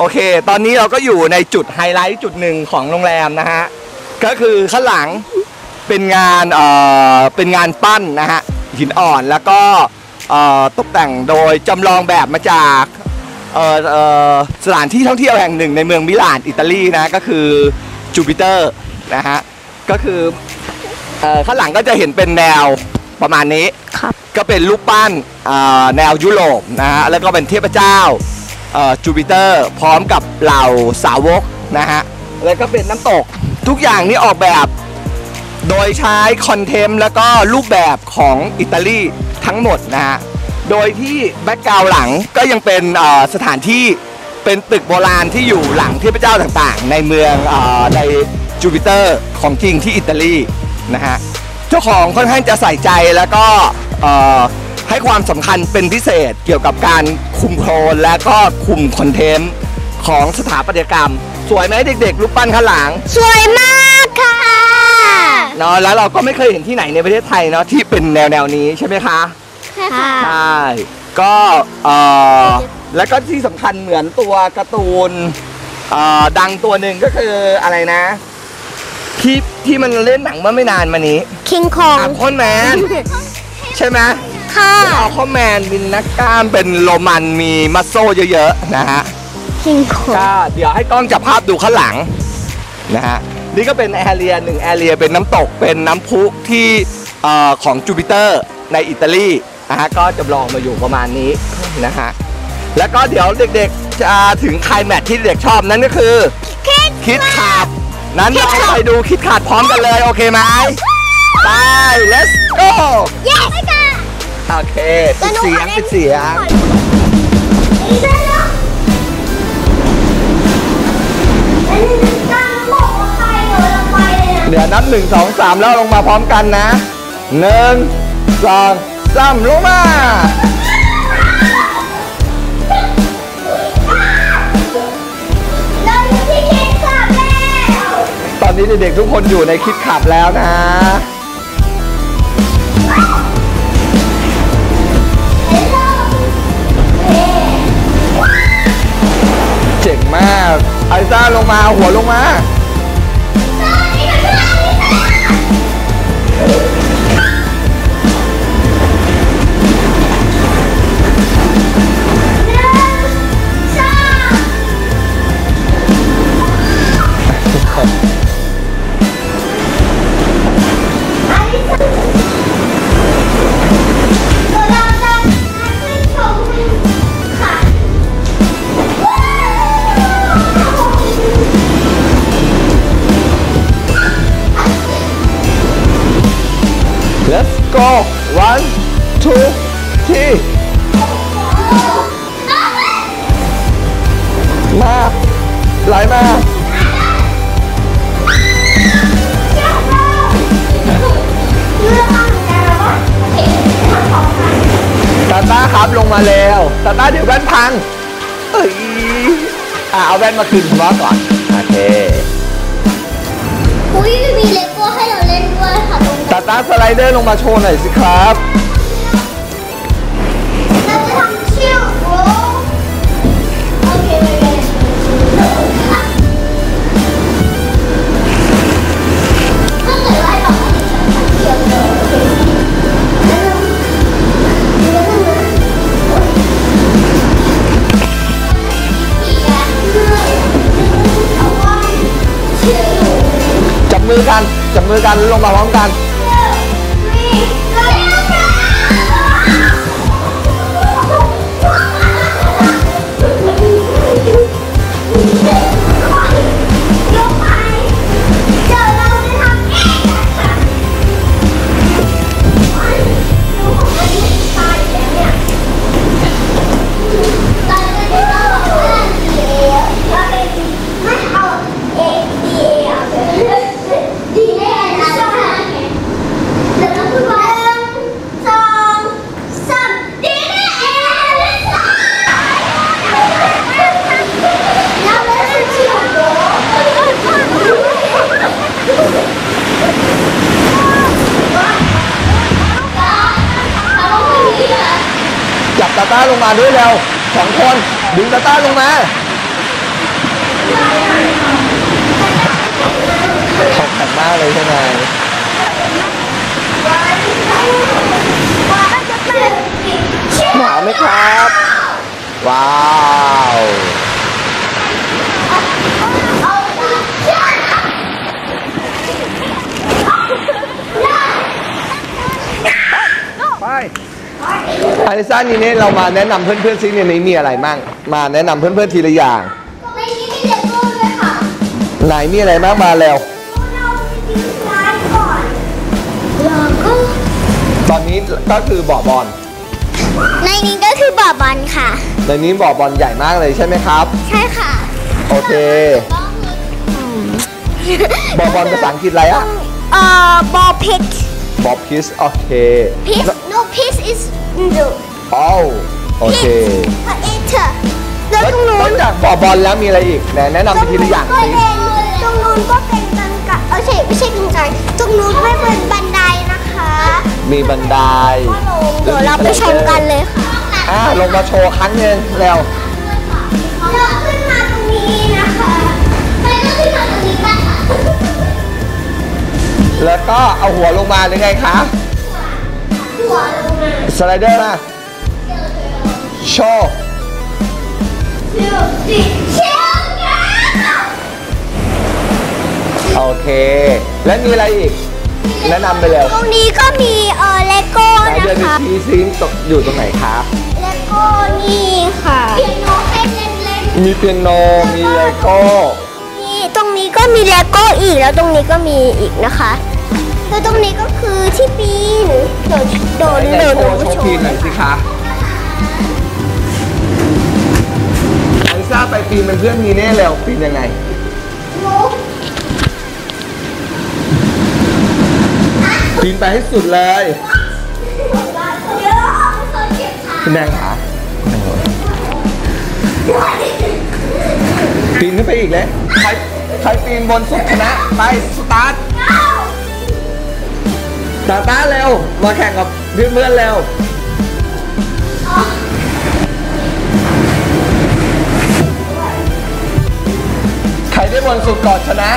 โอเคตอนนี้เราก็อยู่ในจุดไฮไลท์จุดหนึ่งของโรงแรมนะฮะก็คือข้างหลังเป็นงานปั้นนะฮะหินอ่อนแล้วก็ตกแต่งโดยจำลองแบบมาจากสถานที่ท่องเที่ยวแห่งหนึ่งในเมืองมิลานอิตาลีนะก็คือจูปิเตอร์นะฮะก็คือข้างหลังก็จะเห็นเป็นแนวประมาณนี้ก็เป็นรูปปั้นแนวยุโรปนะฮะแล้วก็เป็นเทพเจ้าจูปิเตอร์พร้อมกับเหล่าสาวกนะฮะแล้วก็เป็นน้ำตกทุกอย่างนี้ออกแบบโดยใช้คอนเทมป์แล้วก็รูปแบบของอิตาลีทั้งหมดนะฮะโดยที่แบ็กกราวด์หลังก็ยังเป็นสถานที่เป็นตึกโบราณที่อยู่หลังเทพเจ้าต่างๆในเมืองในจูปิเตอร์ของจริงที่อิตาลีนะฮะเจ้าของค่อนข้างจะใส่ใจแล้วก็ให้ความสำคัญเป็นพิเศษเกี่ยวกับการคุมโคลนและก็คุมคอนเทนต์ของสถาปัตยกรรมสวยไหมเด็กๆรูปปั้นข้างหลังสวยมากค่ะเนาะแล้วเราก็ไม่เคยเห็นที่ไหนในประเทศไทยเนาะที่เป็นแนวนี้ใช่ไหมคะค่ะใช่ก็แล้วก็ที่สำคัญเหมือนตัวการ์ตูนดังตัวหนึ่งก็คืออะไรนะที่มันเล่นหนังเมื่อไม่นานมานี้คิงคองอัลคอนแมนใช่ไหมค่ะอัลคอนแมนมีนักกล้ามเป็นโรมันมีมัสโซเยอะๆนะฮะคิงคองก็เดี๋ยวให้กล้องจับภาพดูข้างหลังนะฮะนี่ก็เป็นแอเรีย1แอเรียเป็นน้ำตกเป็นน้ำพุที่ของจูปิเตอร์ในอิตาลีนะฮะก็จำลองมาอยู่ประมาณนี้นะฮะแล้วก็เดี๋ยวเด็กๆจะถึงไคลแม็กซ์ที่เด็กชอบนั่นก็คือคิดขาดนั้นเราไปดูคิดขาดพร้อมกันเลยโอเคไหมไป let's go yes โอเคปิดเสียงเดี๋ยวนับ1 2 3แล้วลงมาพร้อมกันนะ1 2 3ลงมาตอนนี้เด็กๆทุกคนอยู่ในคิดขับแล้วนะเจ๋งมากไอซ่าลงมาเอาหัวลงมาLet's go 1 2 3มาไหลมาตาต้าครับลงมาแล้วตาต้าเดี๋ยวแว่นพังเอาแว่นมาคืนคุณพ่อก่อนโอเคอุ้ยมีเลโก้ให้เราเล่นด้วยค่ะตาต้าสไลเดอร์ลงมาโชว์หน่อยสิครับเราจะทำชิลโร่โอเคถ้าเกิดว่าเราไม่ได้ทำชิลโร่จับมือกันลงมาพร้อมกันจับตาต้าลงมาด้วยเร็ว2 คนดึงตาต้าลงมาของแข็งมากเลยใช่ไหมหนาวไหมครับ ว้าวไปอลิซ่านี่เนี่ยเรามาแนะนำเพื่อนๆซิในนี้มีอะไรมั่งมาแนะนำเพื่อนๆทีละอย่างในนี้มีเลโก้ด้วยค่ะไหนมีอะไรบ้างมาแล้วเราไปดีไซน์ก่อนแล้วก็ตอนนี้ก็คือบ่อบอลในนี้ก็คือบ่อบอลค่ะในนี้บ่อบอลใหญ่มากเลยใช่ไหมครับใช่ค่ะโอเคบ่อบอลภาษาอังกฤษอะไรอะบอลพิกบอลพิสโอเคพิก no piece is no อ้าวโอเคเอเธอแล้วตรงนู้นอน กจากบ่อบอลแล้วมีอะไรอีกไหนแนะนำไปทีละอย่างก็สิเป็นตรงนู้นก็เป็นกันกะไม่ใช่กันไกรตรงนู้นไม่เป็นบันไดนะคะมีบันไดก็ลงเดี๋ยวเราไปชมกันเลยค่ะลงมาโชว์ครั้งหนึ่งแล้วเราขึ้นมาตรงนี้นะคะไปก็ขึ้นมาตรงนี้กันค่ะแล้วก็เอาหัวลงมาหรือไงคะหัวลงมาสไลเดอร์มาโชว์เชี่ยวกันโอเค แล้วมีอะไรอีก แนะนำไปเร็วตรงนี้ก็มีเลโก้ไหนนะเดินไปคะชี้ซิอยู่ตรงไหนคะเลโก้นี่ค่ะเปียโนให้เล่นมีเปียโน มีเลโก้นี่ตรงนี้ก็มีเลโก้อีกแล้วตรงนี้ก็มีอีกนะคะแล้วตรงนี้ก็คือที่ปีนโดนไหนโชว์โชโชว์ปีนว์หน่อยสิคะอลิซ่าไปปีนเป็นเพื่อนมีเน่เร็วปีนยังไง ปีนไปให้สุดเลยคุณแดงขาปีนขึ้นไปอีกเลยใครปีนบนสุดชนะไปสตาร์ทเร็วมาแข่งกับเพื่อนๆเร็วใครได้บนสุดก่อนชนะ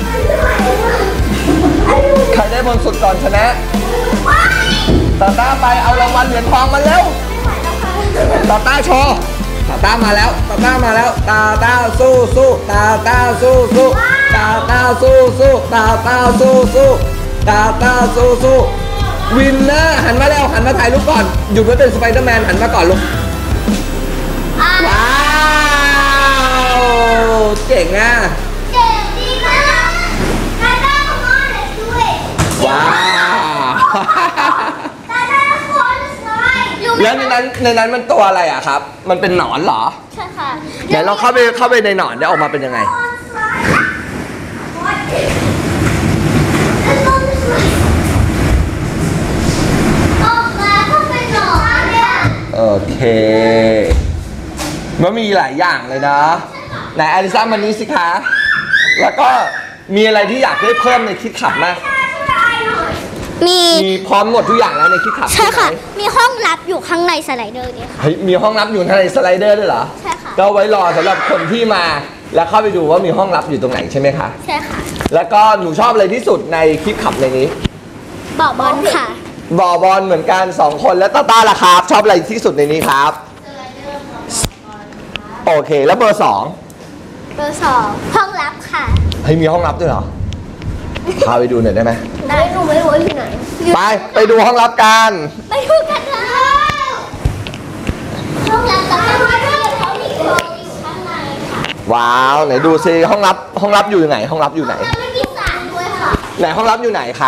ใครได้บนสุดก่อนชนะตาต้าไปเอารางวัลเหรียญทองมาเร็วตาต้าโชว์ตาต้ามาแล้วตาต้ามาแล้วตาต้าสู้ตาต้าสู้ตาต้าสู้ตาต้าสู้ตาต้าสู้วินเนอร์หันมาแล้วหันมาถ่ายรูปก่อนหยุดไว้เป็นสไปเดอร์แมนหันมาก่อนลูกว้าวเจ๋งอ่ะเจ๋งดีมากตาต้าขโมยเลยด้วยว้าวตาต้าขโมยเลยแล้วในนั้นมันตัวอะไรอ่ะครับ มันเป็นหนอนเหรอใช่ค่ะไหนเราเข้าไปในหนอนได้ออกมาเป็นยังไงออกมาก็เป็นหนอนเนี่ยโอเคมันมีหลายอย่างเลยนะไหนอลิซ่ามานี้สิคะ แล้วก็มีอะไรที่อยากได้เพิ่มในคิดขับไหมมีมีพร้อมหมดทุกอย่างแล้วในคิดขับใช่ค่ะไหมมีห้องลับอยู่ข้างในสไลเดอร์เนี่ยค่ะเฮ้ยมีห้องลับอยู่ในสไลเดอร์ด้วยเหรอใช่ค่ะก็ไว้รอสำหรับคนที่มา แล้วเข้าไปดูว่ามีห้องลับอยู่ตรงไหนใช่ไหมคะใช่ค่ะแล้วก็หนูชอบอะไรที่สุดในคลิปขับในนี้บ่อบอลค่ะบ่อบอลเหมือนกัน2คนแล้วต้าล่ะครับ ชอบอะไรที่สุดในนี้ครับ โอเคแล้วเบอร์เบอร์สองห้องลับค่ะ 2เฮ้ยมีห้องลับด้วยเหรอพาไปดูหน่อยได้ไหมได้หนูไม่รู้ว่าอยู่ไหนไปดูห้องลับกันไปดูกันเลยห้องลับกับห้องลับเขามีของอยู่ข้างในค่ะว้าวไหนดูซิห้องลับอยู่ไหนห้องลับอยู่ไหนแล้วไม่มีสารด้วยค่ะไหนห้องลับอยู่ไหนคะ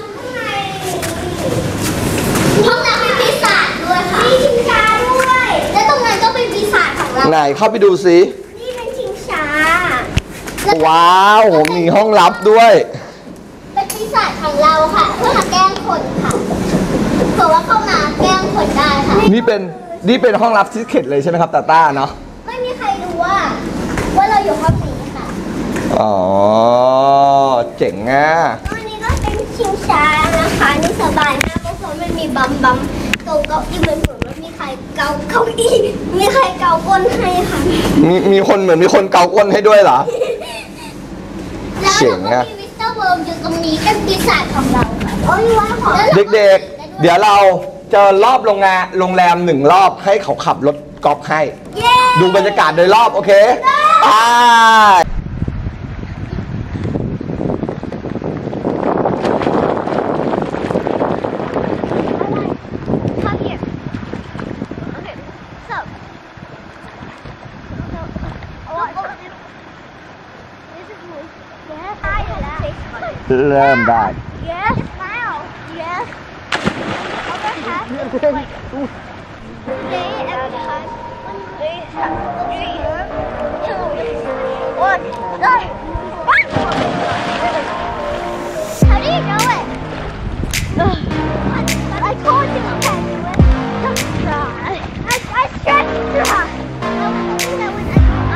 ห้องลับมีปีศาจด้วยค่ะมีชิงช้าด้วย และตรงนั้นก็เป็นปีศาจของเราไหนเข้าไปดูซินี่เป็นชิงช้าว้าวมีห้องลับด้วยเป็นปีศาจของเราค่ะ เพื่อมาแกล้งคนค่ะเผื่อว่าเข้ามาแกล้งคนได้ค่ะนี่เป็นห้องลับซิกเก็ตเลยใช่ไหมครับต้าเนาะไม่มีใครรู้ว่าเราอยู่ห้องนี้ค่ะอ๋อเจ๋งอ่ะอันนี้ก็เป็นชิงช้านะคะนี่สบายมากเพราะมันมีบัมตรงเก้าอี้มันเหมือนไม่มีใครเกาเก้าอี้มีใครเกาก้นให้ค่ะมีคนเหมือนมีคนเกาก้นให้ด้วยเหรอแล้วเจ๋เรางก็อะมีวิสเตอร์เวิร์มอยู่ตรงนี้เป็นปีศาจของเราค่ะโอ้ยว่าของเด็กๆ เดี๋ยวเราเจอรอบโรงแรม1 รอบให้เขาขับรถกอล์ฟให้เย้ดูบรรยากาศโดยรอบโอเคไป Come here. Okay. So. This is me. Yes. I เริ่มได้ Yes. Now. Yes. Other half is like day and time. 1, 2, 3, 4, 5. How do you know it? I told you I can't do it. Just try. I can't try. No, that was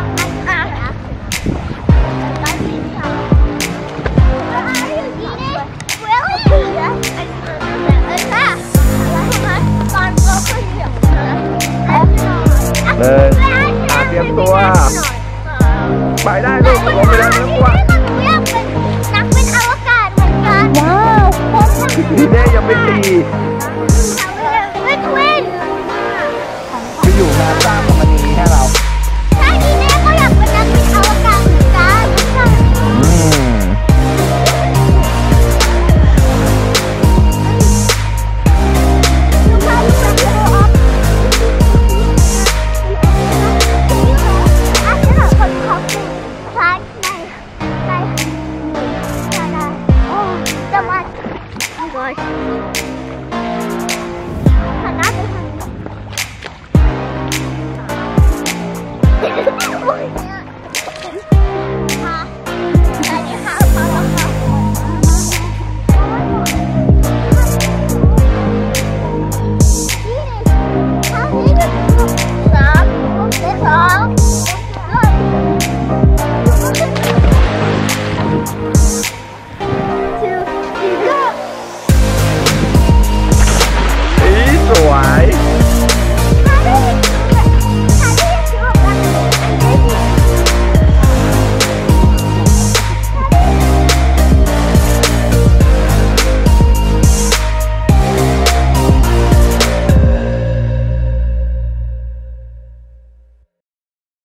Where are you, Gina? Really? Yes. It's fast. เตรียมตัว ไปได้ลูกลงไปแล้วไม่ต้องกลัวนักเป็นอวกาศเหมือนกัน ว้าวดีเด้ยังไม่ตีเป็นทวินไปอยู่นาซา